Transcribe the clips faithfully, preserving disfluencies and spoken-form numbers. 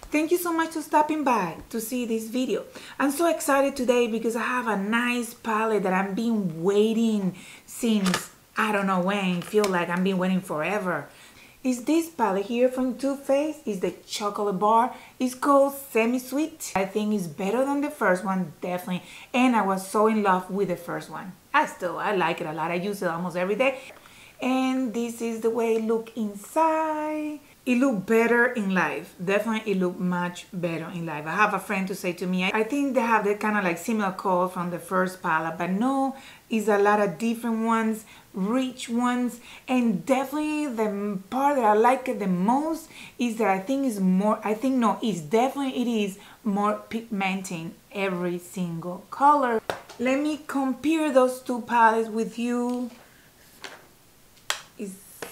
Thank you so much for stopping by to see this video. I'm so excited today because I have a nice palette that I've been waiting since I don't know when. Feel like I've been waiting forever. Is this palette here from Too Faced. Is the chocolate bar. It's called Semi Sweet. I think it's better than the first one, definitely. And I was so in love with the first one. I still, I like it a lot. I use it almost every day. And this is the way it look inside. It look better in live. Definitely it look much better in live. I have a friend to say to me, I think they have the kind of like similar color from the first palette, but no, it's a lot of different ones, rich ones, and definitely the part that I like it the most is that I think is more, I think no, it's definitely it is more pigmenting every single color. Let me compare those two palettes with you. It's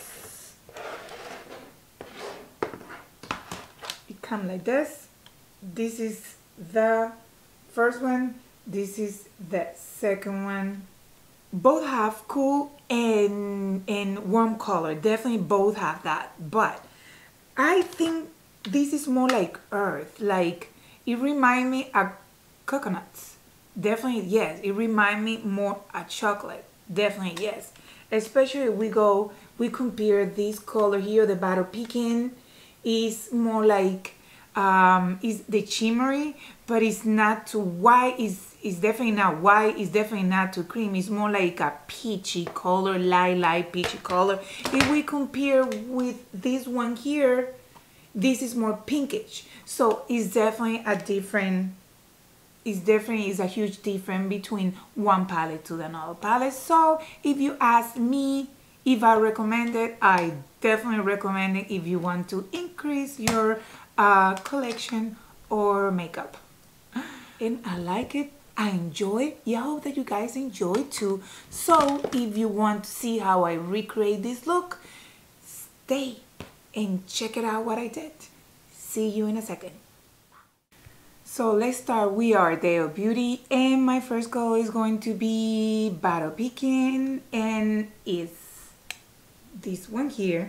come like this. This is the first one, this is the second one. Both have cool and and warm color, definitely both have that, but I think this is more like earth, like it reminds me of coconuts. Definitely yes, it reminds me more of chocolate, definitely yes. Especially if we go we compare this color here, the Battle Pecan is more like um is the shimmery, but it's not too white. It's, it's definitely not white, it's definitely not too creamy. It's more like a peachy color, light light peachy color. If we compare with this one here, this is more pinkish, so it's definitely a different it's definitely is a huge difference between one palette to another palette. So if you ask me if I recommend it, I definitely recommend it if you want to increase your uh, collection or makeup. And I like it, I enjoy it. Yeah, I hope that you guys enjoy it too. So if you want to see how I recreate this look, stay and check it out what I did. See you in a second. So let's start. We are Day of Beauty, and my first color is going to be Battle Pecan, and it's this one here.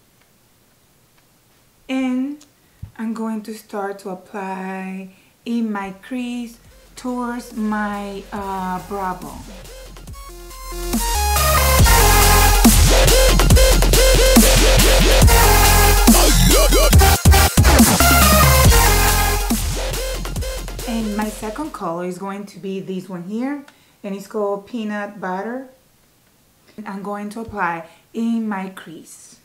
And I'm going to start to apply in my crease towards my uh, brow bone. And my second color is going to be this one here, and it's called Peanut Butter. I'm going to apply in my crease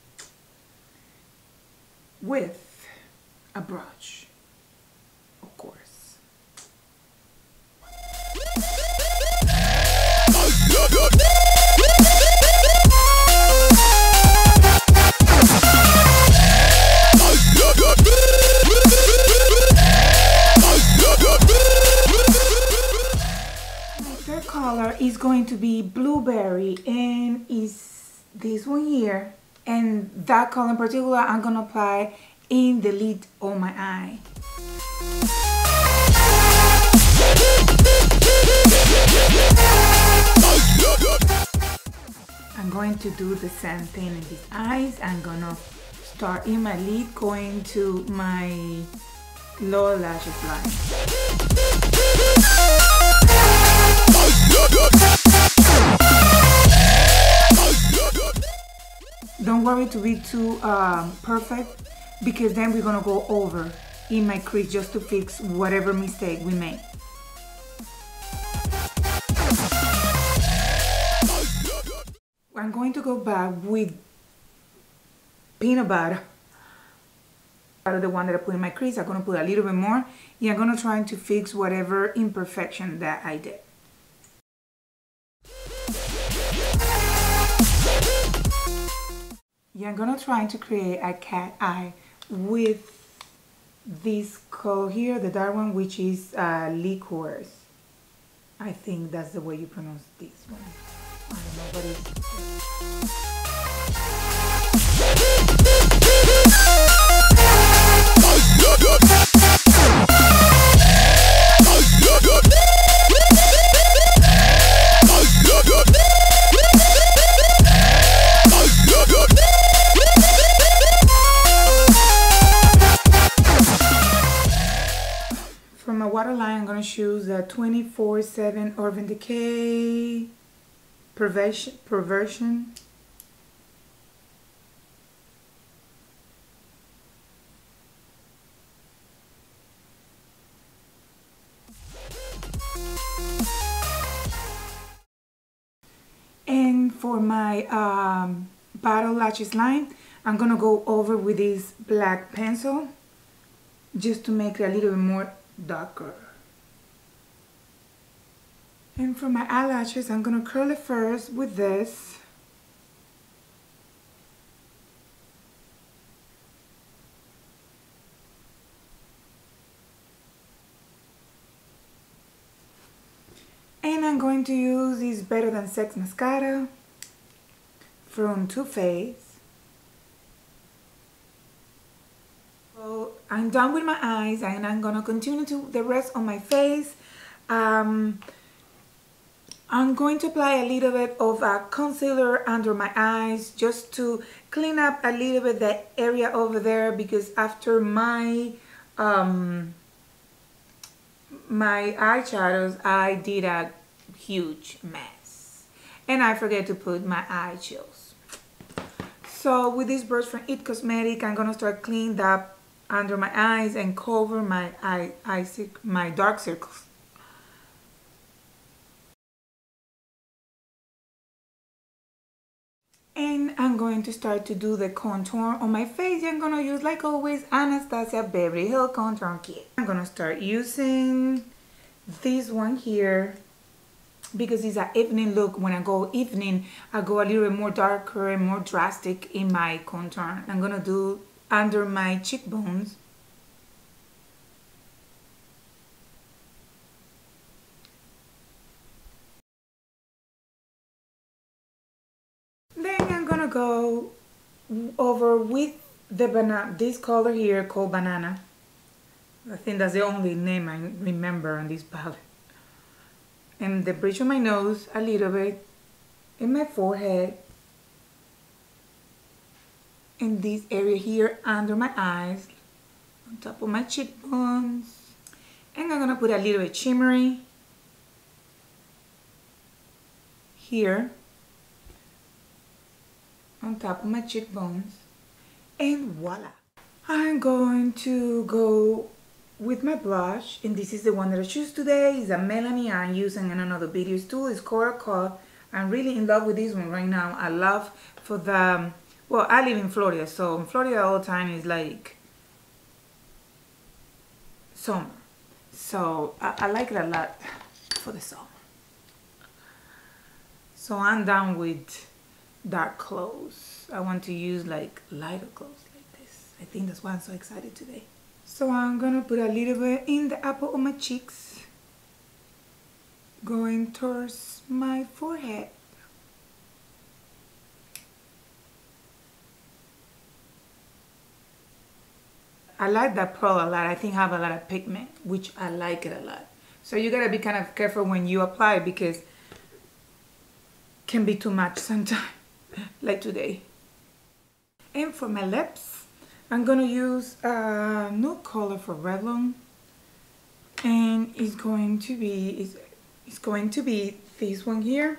with a brush, of course. My third color is going to be Blueberry, and is this one here. And that color in particular, I'm gonna apply in the lid of my eye. I'm going to do the same thing in these eyes. I'm gonna start in my lid, going to my lower lashes line. Don't worry to be too um, perfect, because then we're gonna go over in my crease just to fix whatever mistake we made. I'm going to go back with Peanut Butter. Out of the one that I put in my crease, I'm gonna put a little bit more. Yeah, I'm gonna try to fix whatever imperfection that I did. Yeah, I'm gonna try to create a cat eye with this color here, the dark one, which is uh, Liqueurs. I think that's the way you pronounce this one. I don't know what choose a twenty-four seven Urban Decay Perversion. Perversion. And for my um, Battle Lashes line, I'm gonna go over with this black pencil just to make it a little bit more darker. And for my eyelashes, I'm gonna curl it first with this. And I'm going to use this Better Than Sex mascara from Too Faced. So I'm done with my eyes and I'm gonna continue to the rest on my face. Um, I'm going to apply a little bit of a concealer under my eyes just to clean up a little bit that area over there, because after my um, my eyeshadows I did a huge mess and I forget to put my eye chills. So with this brush from It Cosmetic, I'm gonna start cleaning up under my eyes and cover my eye, eye my dark circles. And I'm going to start to do the contour on my face. I'm gonna use, like always, Anastasia Beverly Hills Contour Kit. I'm gonna start using this one here because it's an evening look. When I go evening, I go a little bit more darker and more drastic in my contour. I'm gonna do under my cheekbones. Then I'm gonna go over with the banana, this color here called Banana. I think that's the only name I remember on this palette. And the bridge of my nose a little bit, in my forehead, in this area here under my eyes, on top of my cheekbones. And I'm gonna put a little bit shimmery here on top of my cheekbones, and voila. I'm going to go with my blush, and this is the one that I choose today. It's a Melanie I'm using in another videos too. It's Cora Cut. I'm really in love with this one right now. I love for the, well, I live in Florida, so in Florida all the time is like summer. So I, I like it a lot for the summer. So I'm done with dark clothes. I want to use like lighter clothes like this. I think that's why I'm so excited today. So I'm gonna put a little bit in the apple of my cheeks, going towards my forehead. I like that pearl a lot. I think I have a lot of pigment, which I like it a lot. So you gotta be kind of careful when you apply it because it can be too much sometimes. Like today. And for my lips, I'm gonna use a nude color for Revlon, and it's going to be it's, it's going to be this one here.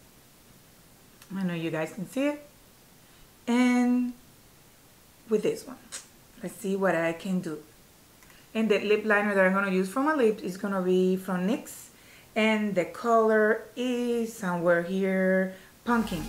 I know you guys can see it. And with this one, let's see what I can do. And the lip liner that I'm gonna use for my lips is gonna be from NYX, and the color is somewhere here, Pumpkin.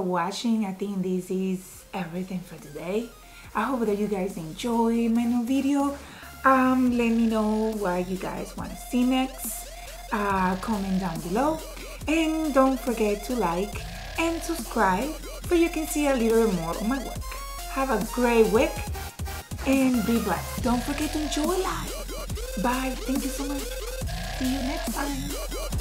watching. I think this is everything for today. I hope that you guys enjoy my new video. Um, let me know what you guys want to see next. Uh, comment down below. And don't forget to like and subscribe so you can see a little more of my work. Have a great week and be blessed. Don't forget to enjoy life. Bye. Thank you so much. See you next time.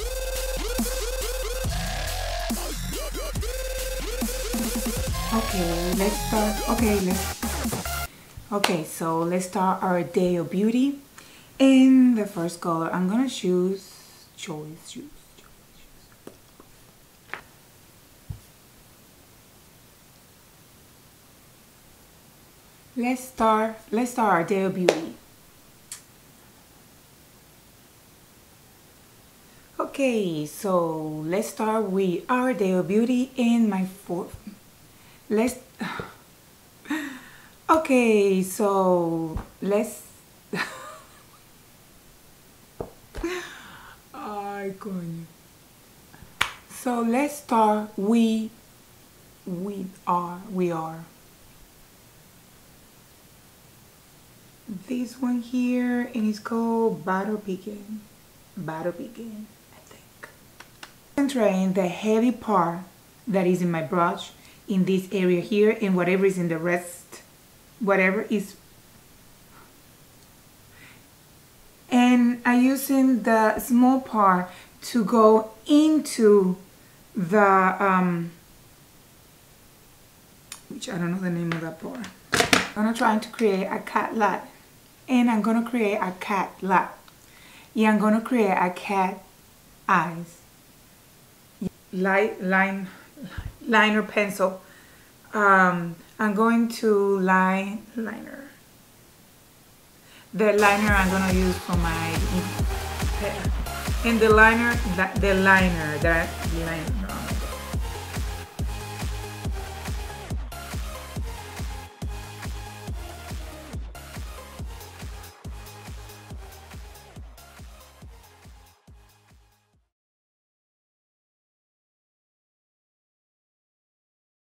Okay, let's start. Okay, let's. Okay, so let's start our day of beauty. In the first color, I'm gonna choose choice choose. Let's start. Let's start our day of beauty. Okay, so let's start with our day of beauty in my fourth. Let's. Okay, so let's. Ay, coño. So let's start. We. We are. We are. This one here, and it's called Battle Begin. Battle Begin, I think. Concentrating the heavy part that is in my brush in this area here, and whatever is in the rest, whatever is. And I'm using the small part to go into the, um, which I don't know the name of that part. I'm gonna try to create a cat light. And I'm gonna create a cat light. Yeah, I'm gonna create a cat eyes. Light line, liner pencil. Um, I'm going to line liner. The liner I'm gonna use for my. And the liner, the liner that liner.